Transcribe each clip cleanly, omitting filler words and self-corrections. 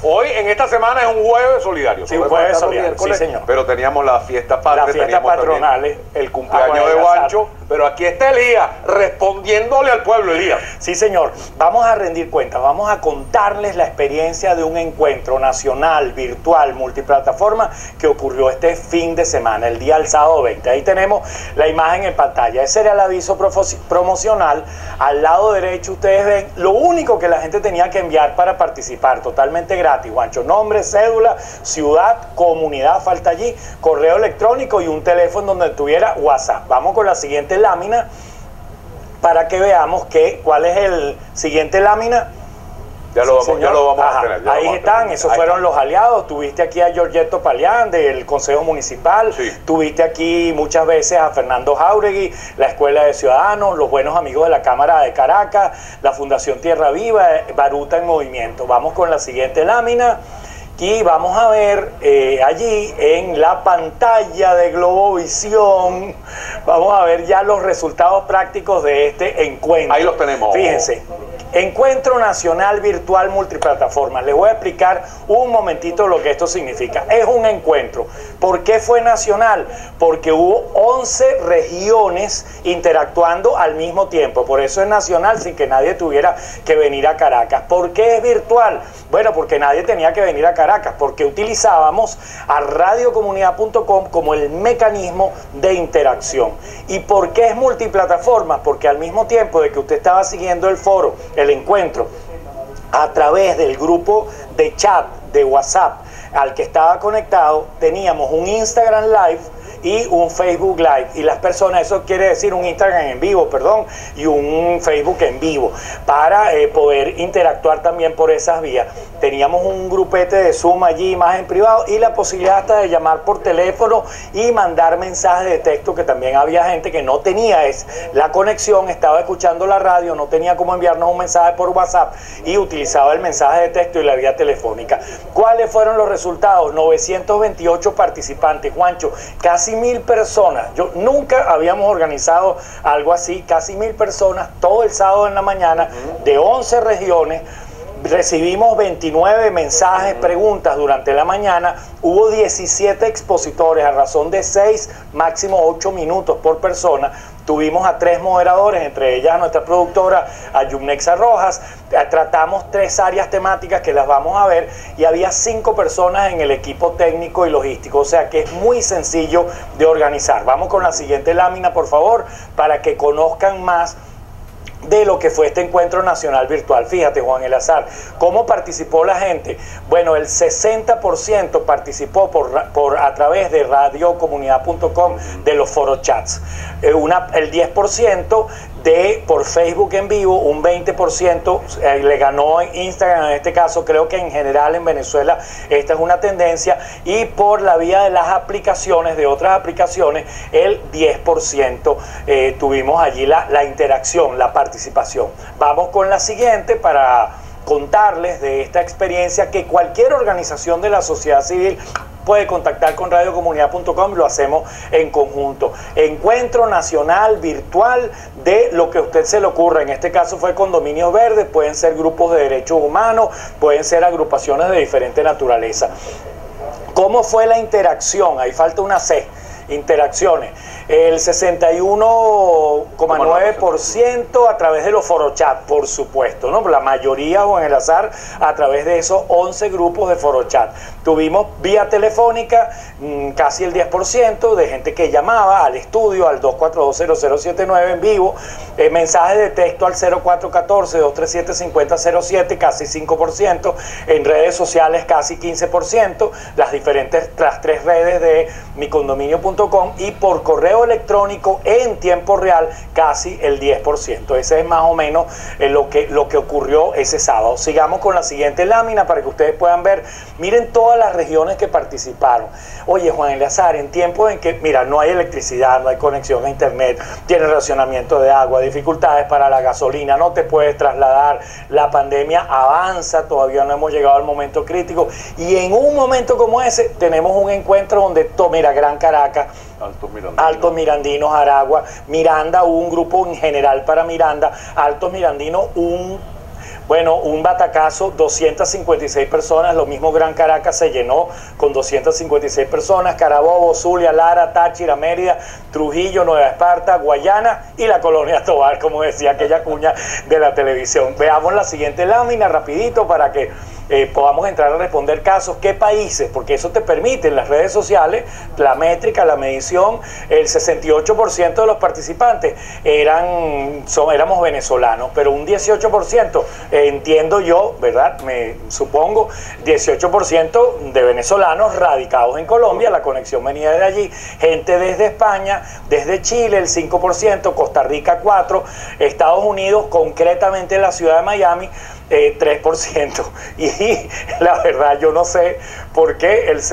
Hoy, en esta semana, es un jueves solidario. Sí, un jueves solidario, sí, señor. Pero teníamos la fiesta patria. Las fiestas patronales, el cumpleaños de Juancho. Pero aquí está Elías, respondiéndole al pueblo, Elías. Sí, señor. Vamos a rendir cuentas, vamos a contarles la experiencia de un encuentro nacional, virtual, multiplataforma, que ocurrió este fin de semana, el día del sábado 20. Ahí tenemos la imagen en pantalla. Ese era el aviso promocional. Al lado derecho ustedes ven lo único que la gente tenía que enviar para participar, totalmente gratis, Juancho. Nombre, cédula, ciudad, comunidad, falta allí, correo electrónico y un teléfono donde tuviera WhatsApp. Vamos con la siguiente lámina para que veamos cuál es el siguiente lámina. Ya lo vamos a tener. Ahí están, esos fueron los aliados. Tuviste aquí a Giorgetto Palián del Consejo Municipal, sí. Tuviste aquí muchas veces a Fernando Jauregui, la Escuela de Ciudadanos, los buenos amigos de la Cámara de Caracas, la Fundación Tierra Viva, Baruta en Movimiento. Vamos con la siguiente lámina. Y vamos a ver allí en la pantalla de Globovisión, vamos a ver ya los resultados prácticos de este encuentro. Ahí los tenemos. Fíjense. Encuentro Nacional Virtual Multiplataformas. Les voy a explicar un momentito lo que esto significa. Es un encuentro. ¿Por qué fue nacional? Porque hubo 11 regiones interactuando al mismo tiempo. Por eso es nacional, sin que nadie tuviera que venir a Caracas. ¿Por qué es virtual? Bueno, porque nadie tenía que venir a Caracas, porque utilizábamos a radiocomunidad.com como el mecanismo de interacción. ¿Y por qué es multiplataforma? Porque al mismo tiempo de que usted estaba siguiendo el foro, el encuentro, a través del grupo de chat de WhatsApp al que estaba conectado, teníamos un Instagram Live y un Facebook Live, y las personas, eso quiere decir un Instagram en vivo, perdón, y un Facebook en vivo, para poder interactuar también por esas vías. Teníamos un grupete de Zoom allí, más en privado, y la posibilidad hasta de llamar por teléfono y mandar mensajes de texto, que también había gente que no tenía la conexión, estaba escuchando la radio, no tenía cómo enviarnos un mensaje por WhatsApp y utilizaba el mensaje de texto y la vía telefónica. ¿Cuáles fueron los resultados? 928 participantes, Juancho, casi 1000 personas. Yo nunca habíamos organizado algo así, casi 1000 personas, todo el sábado en la mañana, de 11 regiones. Recibimos 29 mensajes, preguntas durante la mañana. Hubo 17 expositores a razón de 6, máximo 8 minutos por persona. Tuvimos a 3 moderadores, entre ellas nuestra productora, Ayumnexa Rojas. Tratamos 3 áreas temáticas que las vamos a ver, y había 5 personas en el equipo técnico y logístico, o sea que es muy sencillo de organizar. Vamos con la siguiente lámina, por favor, para que conozcan más de lo que fue este encuentro nacional virtual. Fíjate, Juan Elazar, ¿cómo participó la gente? Bueno, el 60% participó a través de radiocomunidad.com, de los forochats, el 10% por Facebook en vivo, un 20% le ganó Instagram en este caso. Creo que en general en Venezuela esta es una tendencia, y por la vía de las aplicaciones, de otras aplicaciones, el 10% tuvimos allí la interacción, la participación. Vamos con la siguiente para contarles de esta experiencia que cualquier organización de la sociedad civil puede contactar con radiocomunidad.com, y lo hacemos en conjunto. Encuentro nacional virtual de lo que a usted se le ocurra. En este caso fue Condominios Verdes, pueden ser grupos de derechos humanos, pueden ser agrupaciones de diferente naturaleza. ¿Cómo fue la interacción? Ahí falta una C. Interacciones. El 61,9% a través de los forochat, por supuesto, ¿no? La mayoría, o en el azar, a través de esos 11 grupos de forochat. Tuvimos vía telefónica casi el 10% de gente que llamaba al estudio al 2420079 en vivo, mensajes de texto al 0414-237-5007, casi 5%, en redes sociales casi 15%, las 3 redes de micondominio.com, y por correo electrónico en tiempo real casi el 10%. Ese es más o menos lo que ocurrió ese sábado. Sigamos con la siguiente lámina para que ustedes puedan ver. Miren todas las regiones que participaron. Oye, Juan Elazar, en tiempos en que, mira, no hay electricidad, no hay conexión a internet, tiene racionamiento de agua, dificultades para la gasolina, no te puedes trasladar, la pandemia avanza, todavía no hemos llegado al momento crítico, y en un momento como ese tenemos un encuentro donde, mira, Gran Caracas, Altos Mirandinos, Aragua, Miranda, un grupo en general para Miranda, Altos Mirandinos, Bueno, un batacazo, 256 personas, lo mismo Gran Caracas se llenó con 256 personas, Carabobo, Zulia, Lara, Táchira, Mérida, Trujillo, Nueva Esparta, Guayana y la Colonia Tovar, como decía aquella cuña de la televisión. Veamos la siguiente lámina rapidito para que podamos entrar a responder casos. ¿Qué países? Porque eso te permite en las redes sociales, la métrica, la medición. El 68% de los participantes éramos venezolanos, pero un 18%, entiendo yo, ¿verdad? Me supongo, 18% de venezolanos radicados en Colombia, la conexión venía de allí, gente desde España, desde Chile, el 5%, Costa Rica 4%, Estados Unidos, concretamente en la ciudad de Miami, 3%. Y la verdad yo no sé por qué el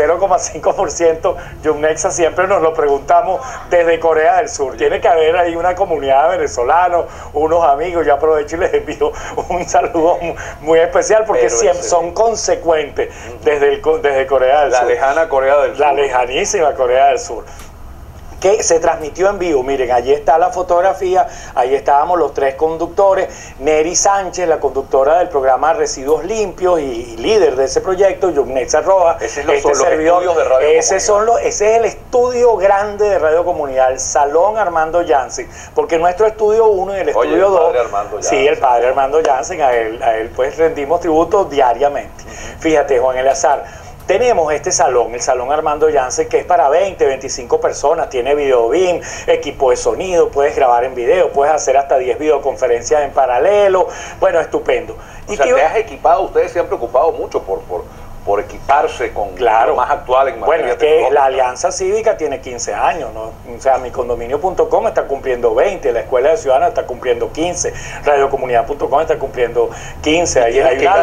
0,5%, Yumnexa, siempre nos lo preguntamos desde Corea del Sur. Tiene que haber ahí una comunidad de venezolanos, unos amigos. Yo aprovecho y les envío un saludo muy especial porque siempre son consecuentes desde Corea del Sur. La lejana Corea del Sur. La lejanísima Corea del Sur, que se transmitió en vivo. Miren, allí está la fotografía, ahí estábamos los tres conductores, Neri Sánchez, la conductora del programa Residuos Limpios y líder de ese proyecto, Yumnexa Rojas, ese es los estudios de Radio ese es el estudio grande de Radio Comunidad, el Salón Armando Jansen, porque nuestro estudio 1 y el estudio 2, sí, el padre Armando Jansen, a él pues rendimos tributo diariamente. Fíjate, Juan Eleazar, tenemos este salón, el Salón Armando Jansen, que es para 20, 25 personas, tiene video BIM, equipo de sonido, puedes grabar en video, puedes hacer hasta 10 videoconferencias en paralelo, bueno, estupendo. O sea, te has equipado, ustedes se han preocupado mucho por equiparse con lo más actual en materia. Bueno, es que la Alianza Cívica tiene 15 años, ¿no? O sea, micondominio.com está cumpliendo 20, la Escuela de Ciudadanos está cumpliendo 15, radiocomunidad.com está cumpliendo 15. Hay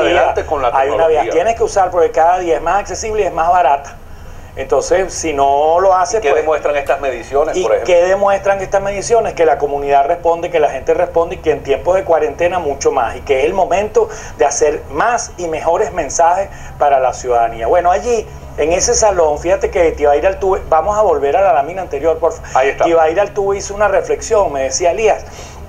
una vía, tienes que usar porque cada día es más accesible y es más barata. Entonces, si no lo hace, ¿qué demuestran estas mediciones, por ejemplo? ¿Qué demuestran estas mediciones? Que la comunidad responde, que la gente responde y que en tiempos de cuarentena mucho más. Y que es el momento de hacer más y mejores mensajes para la ciudadanía. Bueno, allí, en ese salón, fíjate que Tibair Altuve, vamos a volver a la lámina anterior, por favor. Ahí está. Tibair Altuve hizo una reflexión, me decía Elías,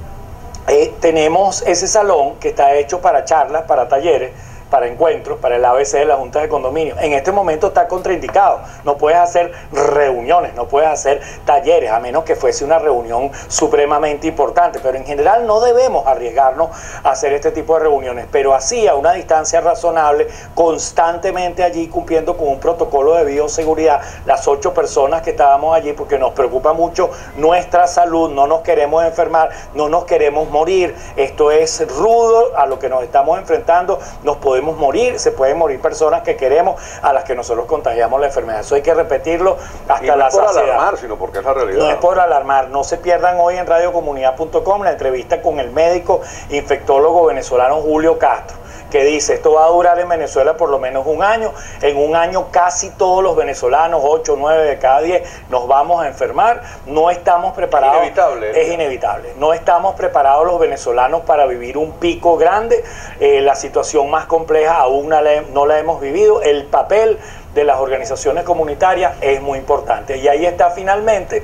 tenemos ese salón que está hecho para charlas, para talleres, para encuentros, para el ABC de la Junta de Condominio. En este momento está contraindicado. No puedes hacer reuniones, no puedes hacer talleres, a menos que fuese una reunión supremamente importante. Pero en general no debemos arriesgarnos a hacer este tipo de reuniones. Pero así, a una distancia razonable, constantemente allí cumpliendo con un protocolo de bioseguridad. Las 8 personas que estábamos allí, porque nos preocupa mucho nuestra salud, no nos queremos enfermar, no nos queremos morir. Esto es rudo a lo que nos estamos enfrentando. Nos podemos morir, se pueden morir personas que queremos, a las que nosotros contagiamos la enfermedad. Eso hay que repetirlo hasta la saciedad. No es por alarmar, sino porque es la realidad. No es por alarmar. No se pierdan hoy en radiocomunidad.com la entrevista con el médico infectólogo venezolano Julio Castro, que dice, esto va a durar en Venezuela por lo menos un año. En un año casi todos los venezolanos, 8 o 9 de cada 10, nos vamos a enfermar. No estamos preparados. Es inevitable. Es inevitable. No estamos preparados los venezolanos para vivir un pico grande. La situación más compleja aún no la hemos vivido. El papel de las organizaciones comunitarias es muy importante. Y ahí está finalmente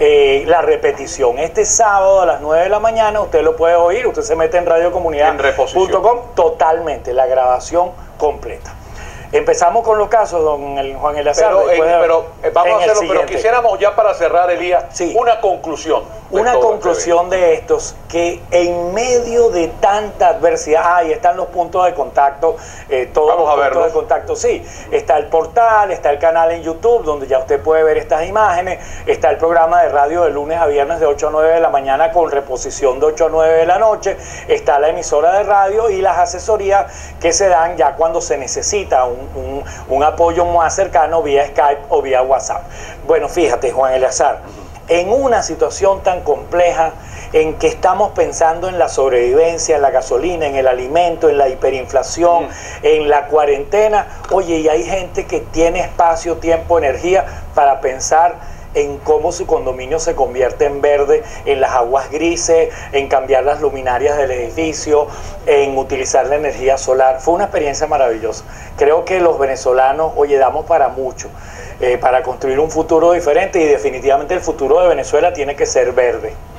la repetición. Este sábado a las 9 de la mañana, usted lo puede oír, usted se mete en radiocomunidad.com, totalmente, la grabación completa. Empezamos con los casos, don Juan Eleazar. Pero vamos a hacerlo, pero quisiéramos ya para cerrar, Elías, una conclusión. Una conclusión de estos, que en medio de tanta adversidad, ahí están los puntos de contacto, todos los puntos de contacto, sí. Está el portal, está el canal en YouTube, donde ya usted puede ver estas imágenes, está el programa de radio de lunes a viernes de 8 a 9 de la mañana con reposición de 8 a 9 de la noche, está la emisora de radio y las asesorías que se dan ya cuando se necesita un apoyo más cercano vía Skype o vía WhatsApp. Bueno, fíjate, Juan Eleazar, en una situación tan compleja en que estamos pensando en la sobrevivencia, en la gasolina, en el alimento, en la hiperinflación, en la cuarentena, oye, y hay gente que tiene espacio, tiempo, energía para pensar en cómo su condominio se convierte en verde, en las aguas grises, en cambiar las luminarias del edificio, en utilizar la energía solar. Fue una experiencia maravillosa. Creo que los venezolanos, oye, damos para mucho, para construir un futuro diferente, y definitivamente el futuro de Venezuela tiene que ser verde.